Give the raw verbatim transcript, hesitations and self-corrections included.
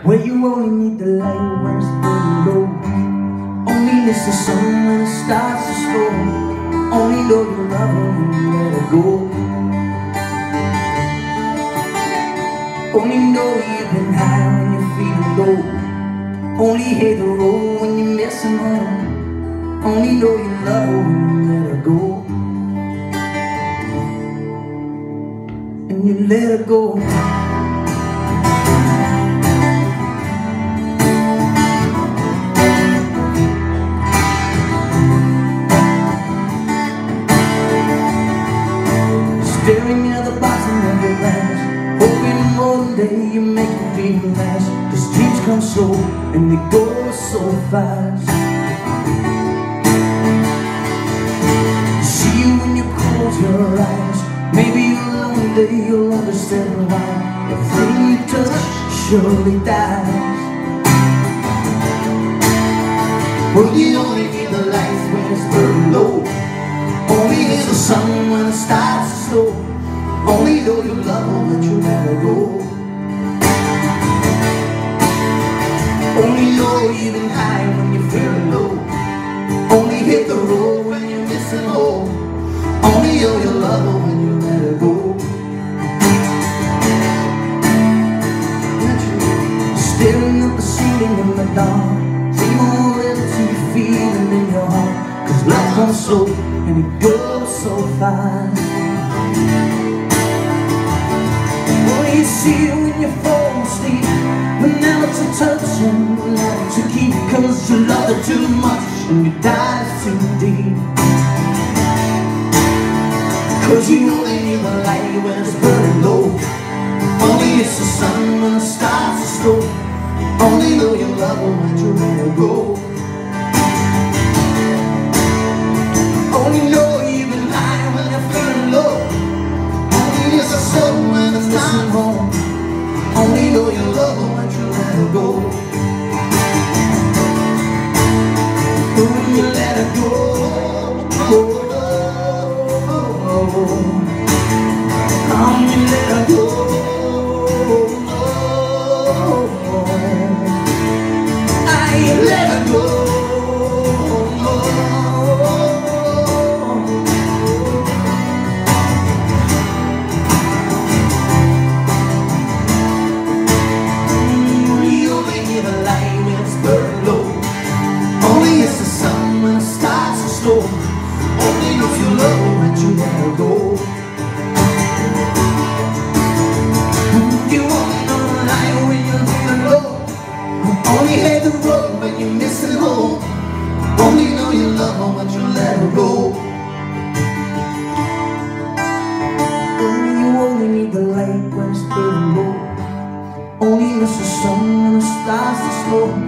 Where you only need the light when it's burning low. Only miss the sun when it starts to slow. Only know you love her when you let her go. Only know you've been high when you're feeling low. Only hate the road when you're missing home. Only know you love her when you let her go. And you let her go. Staring at the bottom of your glass, hoping one day you make your dream last. Cause dreams come slow and they go so fast. See you when you close your eyes. Maybe one day you'll understand why everything you touch surely dies. Well, you only need the light when it's burning low. Only is the sun when it starts to slow. Only know you love her when you let her go. Only know you've been high when you're feeling low. Only hit the road when you're missing home. Only know you love her when you let her go. Staring at the ceiling in the dark, same old empty feeling in your heart. Cause love comes slow and it goes so fast. Well, you see it when you fall asleep, but now it's a touch and now to keep. Cause you love her too much and you dive too deep. Cause you only need the light when it's burning low. Only it's the sun when it starts to slow. Only know you love her when you let her go. Only know you've been high when you're feeling low. Only is the sun when it's time home. Only know you love her when you let her go. When you let her go, oh, oh, oh. When you let her go, oh, oh. I let her go. Only know you love her when you let her go. You only know the light when you're feeling low. Only hate the road when you're missing home. Only know you love her when you let her go. You only need the light when it's burning low. Only miss the sun when it starts to slow.